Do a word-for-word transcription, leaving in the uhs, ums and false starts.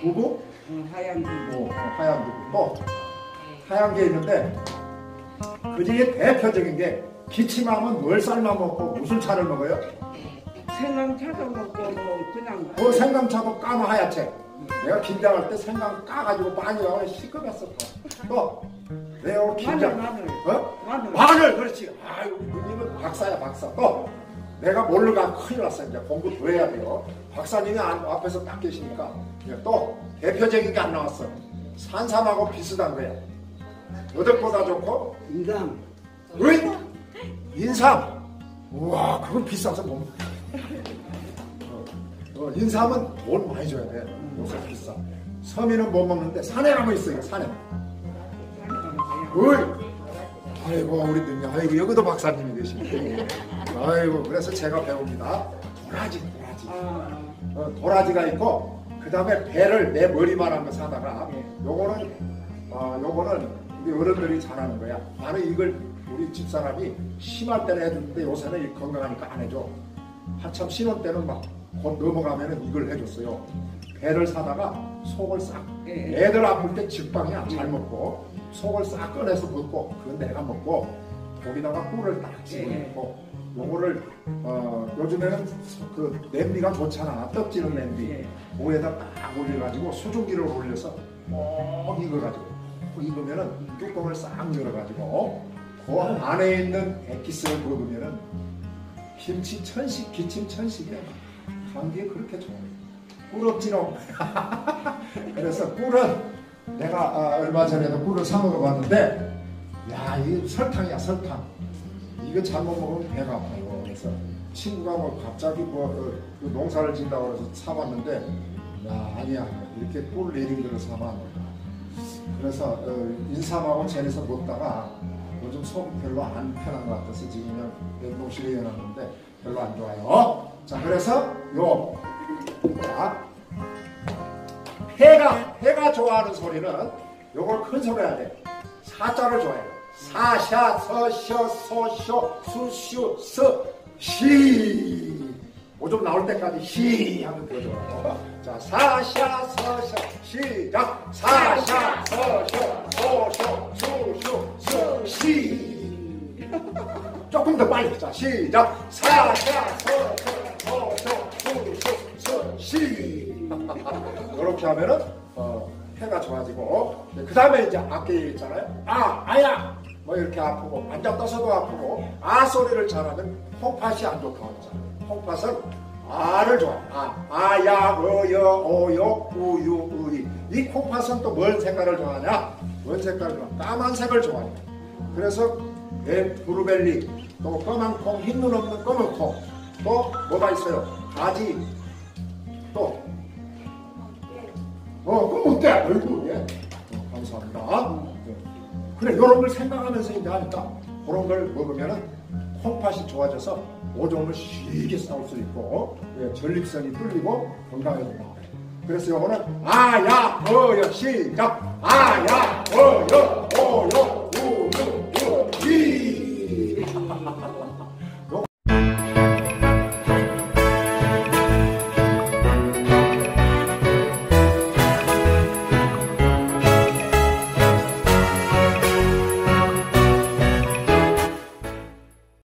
두부? 응, 하얀 두부. 어, 하얀 두부. 또 하얀 게 있는데 그 중에 대표적인 게 기침하면 뭘 삶아 먹고 무슨 차를 먹어요? 생강차도 먹고 뭐 그냥. 그 생강차도 까만 하얗채. 내가 김장할 때 생강 까가지고 많이 나와 시끄럽었어. 또 내가 김장 마늘 마늘. 어? 마늘. 마늘 그렇지. 아유 누님은 박사야 박사. 또 내가 모르가 큰일 났어. 이제 공부 더 해야 돼요. 박사님이 안, 앞에서 딱 계시니까 또 대표적인 게 안 나왔어. 산삼하고 비슷한 거야. 어덕보다 좋고 인삼. 의 인삼. 우와 그건 비싸서 못 먹어. 어, 인삼은 돈 많이 줘야 돼. 요새 비싸. 서민은 못 먹는데 산에 가면 있어요. 산에. 어이. 아이고 우리 능이 아이고 여기도 박사님이 계시네. 아이고 그래서 제가 배웁니다. 도라지 도라지. 어, 도라지가 있고 그 다음에 배를 내 머리만한 거 사다가 요거는 어, 요거는 우리 어른들이 잘하는 거야. 나는 이걸 우리 집사람이 심할 때는 해줬는데 요새는 건강하니까 안 해줘. 한참 신혼 때는 막 곧 넘어가면은 이걸 해줬어요. 배를 사다가 속을 싹 애들 아플 때 직방이야. 잘 먹고 속을 싹 꺼내서 먹고 그건 내가 먹고 거기다가 꿀을 딱 집어넣고 요거를 어, 요즘에는 그 냄비가 좋잖아. 떡지는 냄비 그거에다 딱 올려가지고 수증기를 올려서 꼭 익어가지고 익으면은 뚜껑을 싹 열어가지고 그 안에 있는 에키스를 먹으면은 김치 천식, 기침 천식이야. 감기에 그렇게 좋아요. 꿀 없지롱. 그래서 꿀은 내가 아, 얼마 전에도 꿀을 사 먹어봤는데 야 이게 설탕이야 설탕. 이거 잘못 먹으면 배가 아파요. 그래서 친구가 뭐 갑자기 뭐 그, 그 농사를 짓는다고 해서 사봤는데 야 아니야 이렇게 꿀 내린 거를 사면 안 된다. 그래서 어, 인삼하고 젤에서 먹다가 요즘 속 별로 안 편한 것 같아서 지금 그냥 냉동실에 해놨는데 별로 안 좋아요. 자 그래서 요 자, 해가 해가 좋아하는 소리는 요걸 큰 소리 해야 돼. 사자를 좋아해요. 사샤 서셔 소쇼 수슈 서 시. 오좀 나올 때까지 시 하면 더 좋아요. 자 사샤 서셔 시작. 사샤 서셔 소쇼 수슈 서 시. 조금 더 빨리. 자 시작. 사샤 서셔 소쇼 수슈 서 시. 이렇게 하면은 어, 해가 좋아지고 그 다음에 이제 앞에 있잖아요. 아 아야 뭐 이렇게 아프고 앉아 떠서도 아프고 아 소리를 잘하면 콩팥이 안 좋다고 하잖아요. 콩팥은 아를 좋아해. 아, 아야, 어여, 오요, 우유, 의리. 이 콩팥은 또 뭔 색깔을 좋아하냐? 뭔 색깔을 좋아하냐? 까만색을 좋아해요. 그래서 네, 브루벨리, 또 검은 콩, 흰눈 없는 검은 콩, 또 뭐가 있어요? 가지, 또 어, 그럼 어때? 아이고, 예. 어, 감사합니다. 네. 그래, 이런 걸 생각하면서 이제 하니까 그런 걸 먹으면은 콩팥이 좋아져서 오줌을 쉽게 싸울 수 있고, 예, 전립선이 뚫리고 건강해진다. 그래서 요거는 아야, 어여, 시작! 아야, 어여, 오요, 우유, 유, 이.